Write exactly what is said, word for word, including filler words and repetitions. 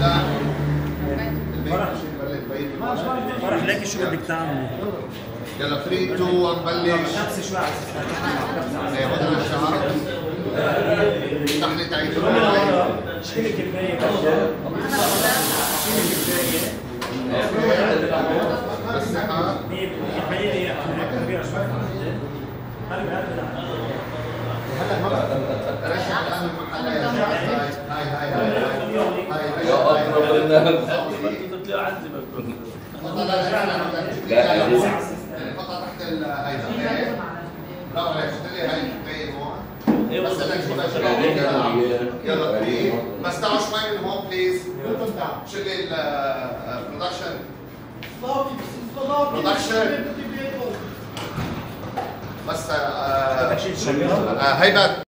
فرح ليك شو بدك تعمل؟ يلا ثلاثة اثنين واحد نبلش. نفس شوي على اساس ايه هون الشهر تحليل تعيد شيل الكبايه شيل الكبايه بس ها الكبايه هي كبيره شوي هلا هلا ما رجع الان المحلات هاي هاي هاي هاي يا اقرب الناس لا فقط تحت هاي برافو عليك شفت لي هاي الكبايه هون بس يلا بس تعالوا شوي من هون بليز شيل لي البرودكشن برودكشن بس هيبه